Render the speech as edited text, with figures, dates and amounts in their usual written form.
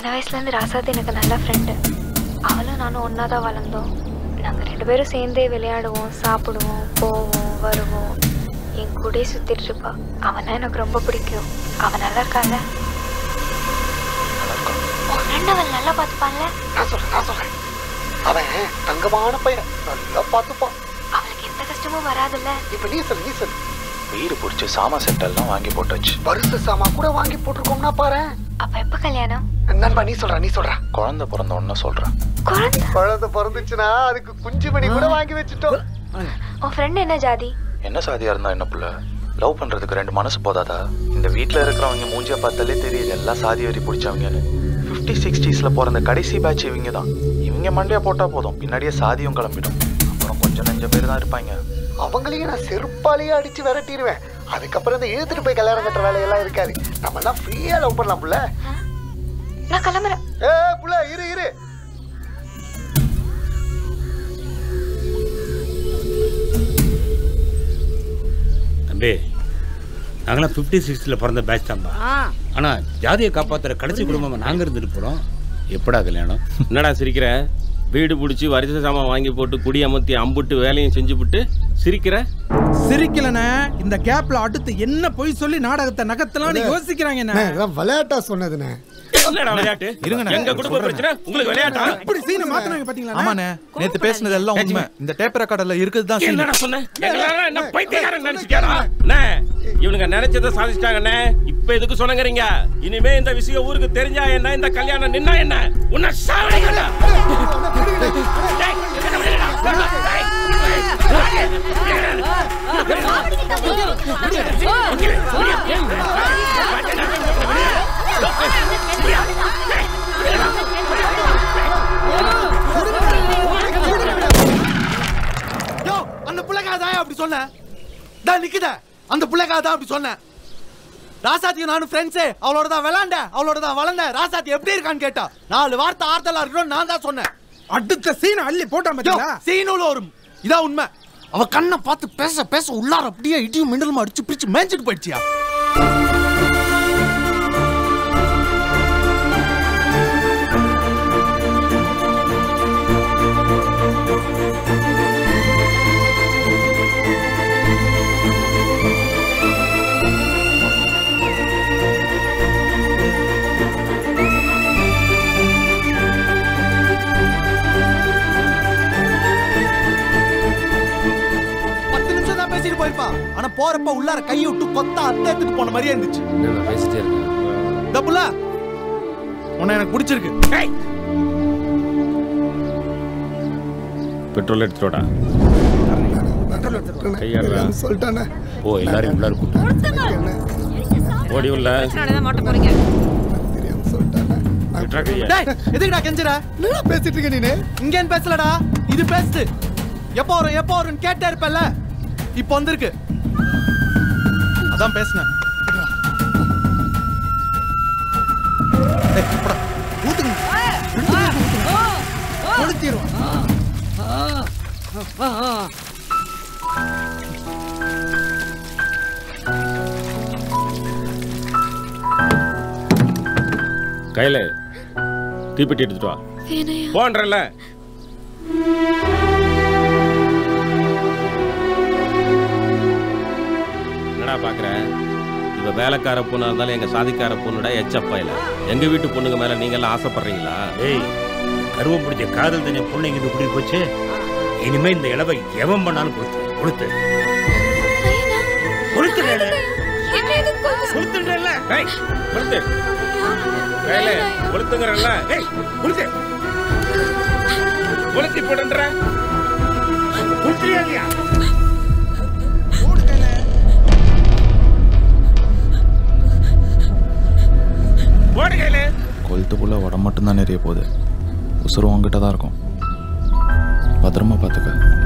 சின்ன வயசுலேருந்து ராசாத்தி எனக்கு நல்ல ஃப்ரெண்டு. அவளும் நானும் ஒன்றா தான் வளர்ந்தோம். நாங்கள் 2 பேரும் சேர்ந்தே விளையாடுவோம், சாப்பிடுவோம், போவோம், வருவோம். என் கூடயே சுற்றிட்டு இருப்பா. அவனா எனக்கு ரொம்ப பிடிக்கும். அவன் நல்லா இருக்காங்க. உன் ஃப்ரெண்ட் அவள் நல்லா பார்த்துப்பான்ல? நான் சொல்கிறேன். அவன் தங்கமான பையன், நல்லா பார்த்துப்பான். அவளுக்கு எந்த கஷ்டமும் வராதுல்ல. இப்போ நீ சொல்லு. வீடு பிடிச்சி சாமா செட்டெல்லாம் வாங்கி போட்டாச்சு. வருஷ சாமா கூட வாங்கி போட்டிருக்கோம்னா பாரு. அப்ப எப்ப கல்யாணம்? நண்பா நீ சொல்ற. குழந்தை பிறந்த ஒன்னு சொல்றேன். குழந்தை பிறந்துச்சுன்னா அதுக்கு குஞ்சு மணி கூட வாங்கி வச்சுட்டோம். உன் ஃப்ரெண்ட் என்ன ஜாதி? என்ன சாதியா இருந்தா என்ன புள்ள? லவ் பண்றதுக்கு 2 மனசு போதாதா? இந்த வீட்டுல இருக்கிறவங்க மூஞ்சிய பார்த்தாலே தெரியுது எல்லாம் சாதி வரி பிடிச்சவங்கன்னு. 50s 60sல பிறந்த கடைசி பேட்ச் இவங்க தான். இவங்க மண்டையா போட்டா போதும், பின்னாடியே சாதியும் கிளம்பிடும். அப்புறம் கொஞ்சம் 5 பேர் தான் இருப்பாங்க. அவங்களையும் நான் செருப்பாலேயே அடிச்சு விரட்டிடுவேன். அதுக்கப்புறம் இந்த இழுத்துட்டு போய் கல்யாணம் கட்டுற வேலையெல்லாம் இருக்காது. நம்ம எல்லாம் ஃப்ரீயா லவ் பண்ணலாம் புள்ள. நான் கிளம்புறேன். புள்ள இரு. தம்பி, நாங்களாம் 50s 60sல பிறந்த பேட்ச் தான்பா. ஆனா ஜாதியை காப்பாத்துற கடைசி குடும்பமா நாங்க இருந்துட்டு போறோம். எப்படா கல்யாணம்? என்னடா சிரிக்கிற? வீடு பிடிச்சி வரிசை சாமான் வாங்கி போட்டு குடி அமர்த்தி அம்புட்டு வேலையும் செஞ்சு விட்டு சிரிக்கலண்ணே. இந்த கேப்ல அடுத்து என்ன பொய் சொல்லி நாடகத்தை நகர்த்தலாம் யோசிக்கிறாங்க. விளையாட்டா சொன்னதுண்ணே. விளையாட்டு எங்க குடும்ப பிரச்சனை உங்களுக்கு விளையாட்டா? இப்படி சீனை மாத்துனாங்க பாத்தீங்களா? ஆமாண்ணே, நேத்து பேசுனது எல்லாம் உண்மை. இந்த டேப் ரெக்கார்டர்ல இருக்குதுதான். என்னடா சொன்ன? என்ன பைத்தியக்காரன் நினைச்சிட்டாரா? இவனுங்க நினைச்சதை சாதிச்சிட்டாங்கண்ணே. இப்ப எதுக்கு சொன்னங்கறீங்க? இனிமே இந்த விஷயம் ஊருக்கு தெரிஞ்சா என்ன, இந்த கல்யாணம் நின்னா என்ன, உன்னை சாவடிங்கடா. அந்த புள்ளைக்காதான் அப்படி சொன்ன? நிக்குத அந்த புள்ளைக்காதான் அப்படி சொன்ன. ராசாத்தியும் நானும் ஃப்ரெண்ட்ஸே. அவளோட தான் விளையாண்ட, அவளோட தான் வளர்ந்த. ராசாத்தி எப்படி இருக்கான்னு கேட்டா 4 வார்த்தை ஆறுதலா இருக்கணும் நான் தான் சொன்னேன். அடுத்த சீன் அள்ளி போட்டா சீனுல வரும். இதான் உண்மை. அவ கண்ணை பார்த்து பேச பேச உள்ளார அப்படியே இடியும் மின்னலுமா அடிச்சு பிடிச்சு மேய்ச்சிட்டு போயிடுச்சியா. போயிருப்பா. ஆனா போறப்ப உள்ளார கையை விட்டு கொத்தா அத்தேத்துக்கு போன மாதிரியே இருந்துச்சு. நான் பேசிட்டே இருக்கேன். டபுள உன்னை எனக்கு பிடிச்சிருக்கு. பெட்ரோல் எடுத்துடா. கையாடுறா சொல்லிட்டானே. ஓ எல்லாரும் உள்ளார கூட்டு ஓடி உள்ள மாட்ட போறீங்க. எதுக்குடா கெஞ்சற? என்ன பேசிட்டு இருக்க நீ? இங்க பேசலடா, இது பேசுது. எப்போ வரும் கேட்டே இருப்பல்ல. இப்போ வந்திருக்கு, அதான் பேசுனேன். கையில தீப்பெட்டி எடுத்துட்டு வா. போன்றல என்னடா பாக்குற? இவ வேலைக்கார பொண்ணா இருந்தாலும் எங்க சாதிக்கார பொண்ணுடா எச்சப்பாயில. எங்க வீட்டு பொண்ணுங்க மேல நீங்க எல்லாம் ஆசைப்படுறீங்களா? ஏய், கருவம் பிடிச்ச காதல் தண்ணி பொண்ணுங்க இது இப்படி போச்சு. இனிமே இந்த இளவை எவன் பண்ணாலும் கொடுத்து கொளுத்துக்குள்ள உடம்பு மட்டும்தான் நிறைய போகுது. உசுறு உங்ககிட்ட தான் இருக்கும். பத்திரமா பார்த்துக்க.